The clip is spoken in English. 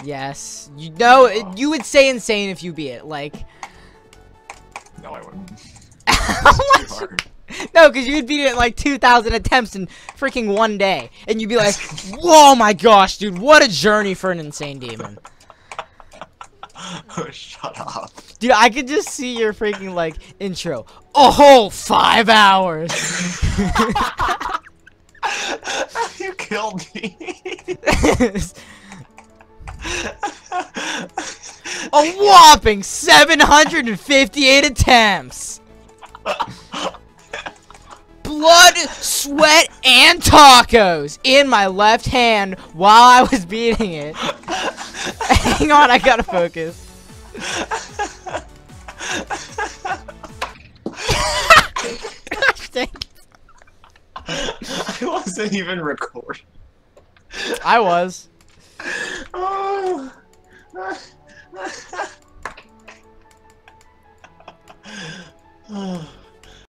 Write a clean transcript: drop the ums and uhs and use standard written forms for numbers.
Yes. You know, you would say insane if you beat it. Like. No, I wouldn't. It's too hard. No, because you'd beat it in like 2,000 attempts in freaking 1 day. And you'd be like, whoa, my gosh, dude, what a journey for an insane demon. Oh, shut up. Dude, I could just see your freaking, like, intro. A whole 5 hours. You killed me. A whopping 758 attempts. Blood, sweat, and tacos in my left hand while I was beating it. Hang on, I gotta focus. Gosh, dang. I wasn't even recording. I was. Oh.